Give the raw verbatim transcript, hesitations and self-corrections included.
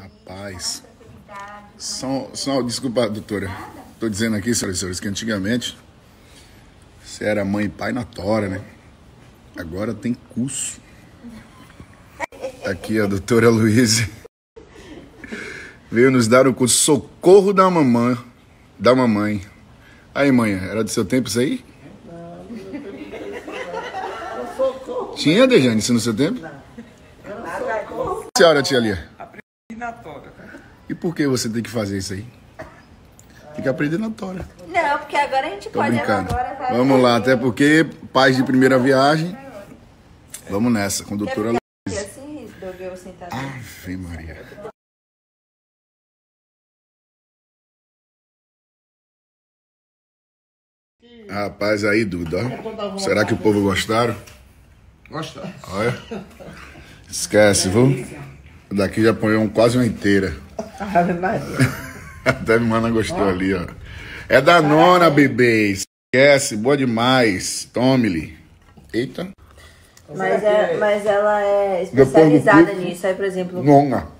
Rapaz. Só, só, desculpa, doutora. Tô dizendo aqui, senhoras e senhores, que antigamente você era mãe e pai na tora, né? Agora tem curso. Aqui a doutora Luísa veio nos dar o curso Socorro da Mamãe. Da mamãe. Aí, mãe, era do seu tempo isso aí? Socorro. Tinha, Dejane, isso no seu tempo? Não. Socorro. Senhora, tia Lia. Aprendi na tora. E por que você tem que fazer isso aí? Tem que aprender na tora. Não, porque agora a gente Tô pode brincando. agora. Vai Vamos lá, até porque pais de primeira viagem. Vamos nessa, com a doutora Luísa. Assim, Doug, eu sentado. Ave Maria. Rapaz, aí, Duda, ó. Será que o povo gostaram? Gosta? Olha. Esquece, viu? Daqui já põe quase uma inteira. Ave Maria. Até a mana gostou ali, ó. É da nona, bebê. Esquece, boa demais. Tome-lhe. Eita. Mas, é, mas ela é especializada nisso. Aí, por exemplo, Nona.